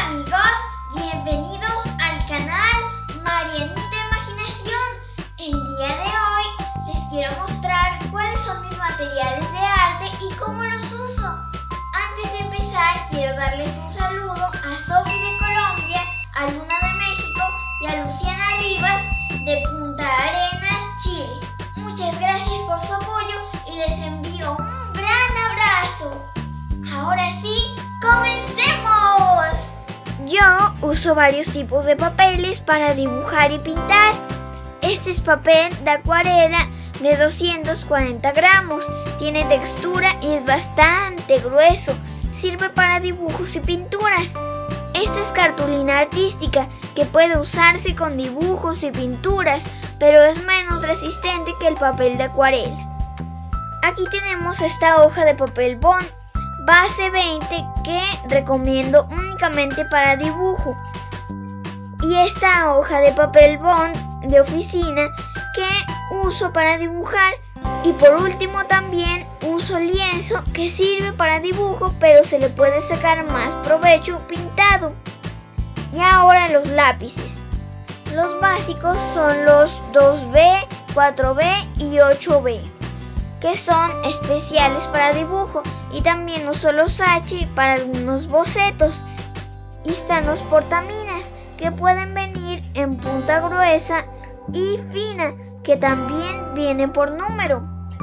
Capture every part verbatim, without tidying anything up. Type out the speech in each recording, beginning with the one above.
amigos, bienvenidos al canal Marianita Imaginación. El día de hoy les quiero mostrar cuáles son mis materiales de arte y cómo los uso. Antes de empezar quiero darles un saludo a Sofi de Colombia, a Luna de México y a Luciana Rivas de Punta Arenas, Chile. Muchas gracias por su apoyo y les envío un gran abrazo. Ahora sí, ¡comencemos! Yo uso varios tipos de papeles para dibujar y pintar. Este es papel de acuarela de doscientos cuarenta gramos. Tiene textura y es bastante grueso. Sirve para dibujos y pinturas. Esta es cartulina artística que puede usarse con dibujos y pinturas, pero es menos resistente que el papel de acuarela. Aquí tenemos esta hoja de papel bond base veinte que recomiendo únicamente para dibujo, y esta hoja de papel bond de oficina que uso para dibujar, y por último también uso lienzo que sirve para dibujo pero se le puede sacar más provecho pintado. Y ahora los lápices. Los básicos son los dos B, cuatro B y ocho B, que son especiales para dibujo, y también uso los H para algunos bocetos. Y están los portaminas, que pueden venir en punta gruesa y fina, que también viene por número.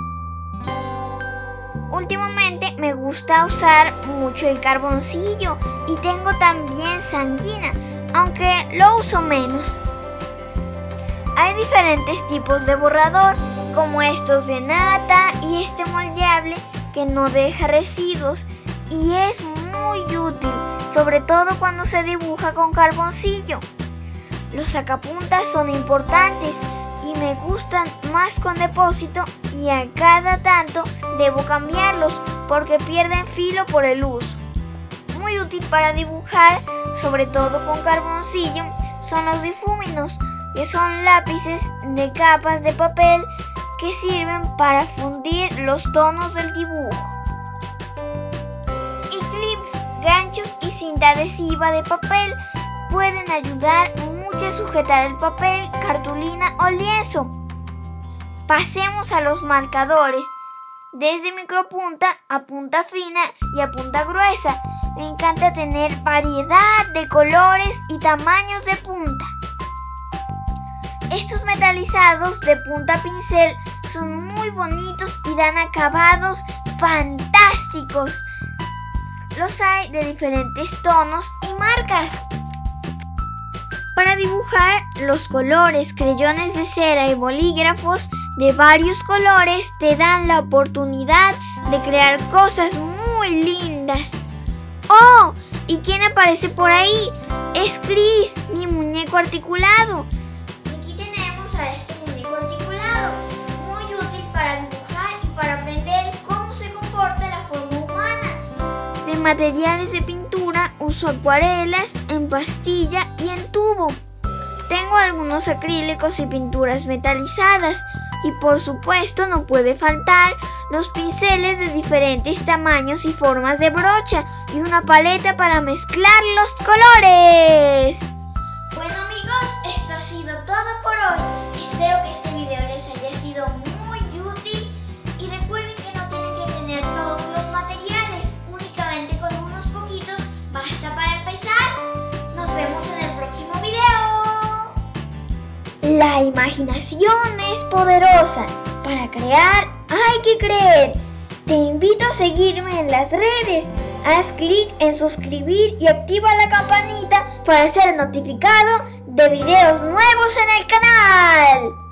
Últimamente me gusta usar mucho el carboncillo y tengo también sanguina, aunque lo uso menos. Hay diferentes tipos de borrador, como estos de nata y este moldeable que no deja residuos y es muy útil, sobre todo cuando se dibuja con carboncillo. Los sacapuntas son importantes y me gustan más con depósito, y a cada tanto debo cambiarlos porque pierden filo por el uso. Muy útil para dibujar, sobre todo con carboncillo, son los difúminos, que son lápices de capas de papel que sirven para fundir los tonos del dibujo. Y clips, ganchos y cinta adhesiva de papel pueden ayudar mucho a sujetar el papel, cartulina o lienzo. Pasemos a los marcadores. Desde micropunta a punta fina y a punta gruesa. Me encanta tener variedad de colores y tamaños de punta. Estos metalizados de punta pincel son muy bonitos y dan acabados fantásticos. Los hay de diferentes tonos y marcas. Para dibujar, los colores, creyones de cera y bolígrafos de varios colores te dan la oportunidad de crear cosas muy lindas. ¡Oh! ¿Y quién aparece por ahí? Es Chris, mi muñeco articulado. A este muñeco articulado, muy útil para dibujar y para aprender cómo se comporta la forma humana. De materiales de pintura uso acuarelas en pastilla y en tubo. Tengo algunos acrílicos y pinturas metalizadas, y por supuesto no puede faltar los pinceles de diferentes tamaños y formas de brocha y una paleta para mezclar los colores. Bueno amigos, esto ha sido todo por hoy. Espero que este video les haya sido muy útil y recuerden que no tienen que tener todos los materiales, únicamente con unos poquitos basta para empezar. Nos vemos en el próximo video. La imaginación es poderosa. Para crear hay que creer. Te invito a seguirme en las redes. Haz clic en suscribir y activa la campanita para ser notificado de videos nuevos en el canal.